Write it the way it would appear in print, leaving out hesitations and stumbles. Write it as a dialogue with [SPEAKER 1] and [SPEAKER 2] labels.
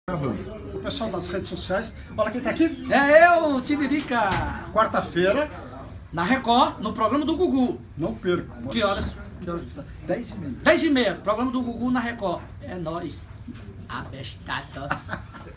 [SPEAKER 1] O pessoal das redes sociais. Olha quem tá aqui.
[SPEAKER 2] É eu, Tiririca.
[SPEAKER 1] Quarta-feira.
[SPEAKER 2] Na Record, no programa do Gugu.
[SPEAKER 1] Não perco. Moço.
[SPEAKER 2] Que horas?
[SPEAKER 1] 10h30.
[SPEAKER 2] 10h30, programa do Gugu na Record. É nóis. Abestados.